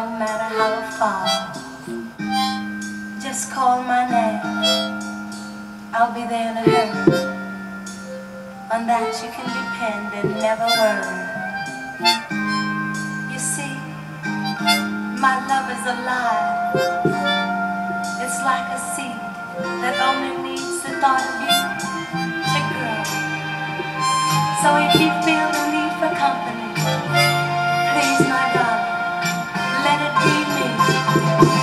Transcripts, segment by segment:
no matter how far. Just call my name, I'll be there in a hurry. On that you can depend and never worry. You see, my love is alive. It's like a seed that only needs the thought of you to grow. So if you feel the need for company, please, my darling, let it be me.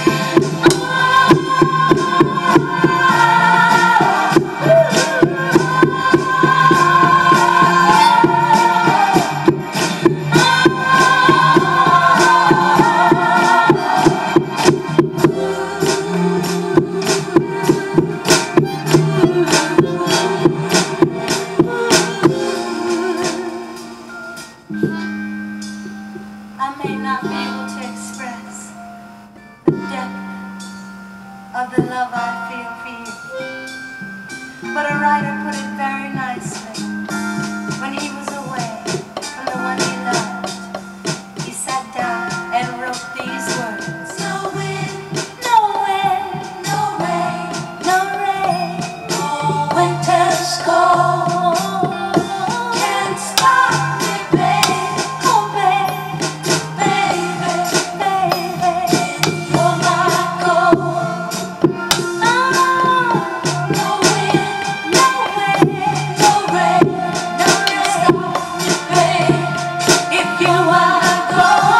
I may not be able to express the depth of the love I feel for you, but a writer put it very nicely. When he was away from the one he loved, he sat down and wrote these words: No wind, no wind, no rain, no rain, no winter's cold can't stop me, babe. Oh, babe, baby, baby, you're my gold. No wind, no wind, no rain, no rain, stop me, babe, if you are gold.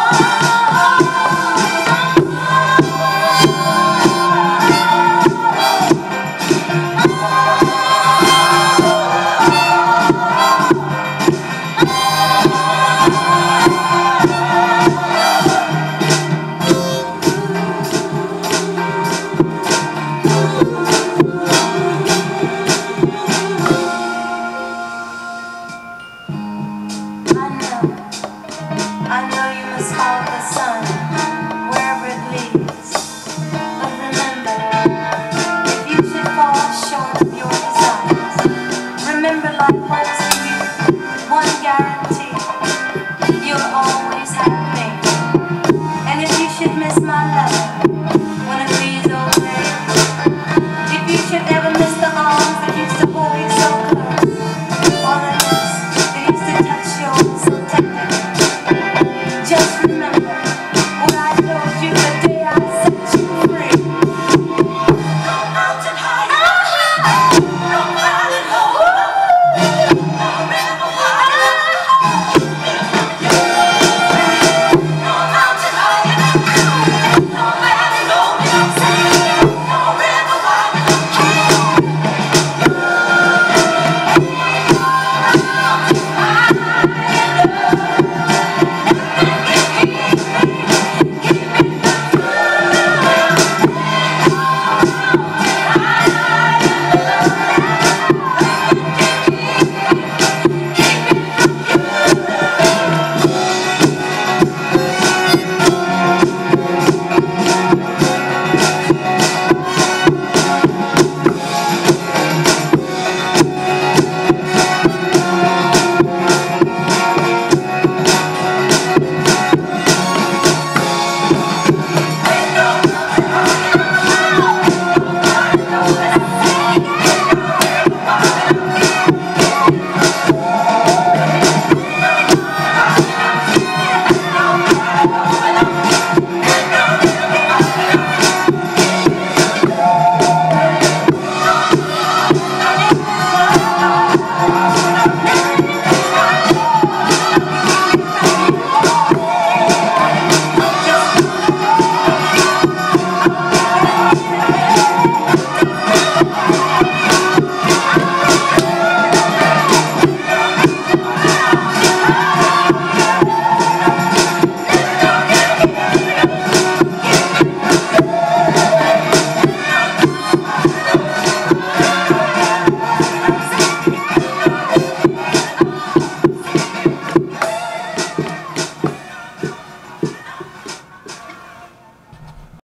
I know you must follow the sun wherever it leads. But remember, if you should fall short of your desires, remember life holds to you one guarantee: you'll always have me. And if you should miss my love,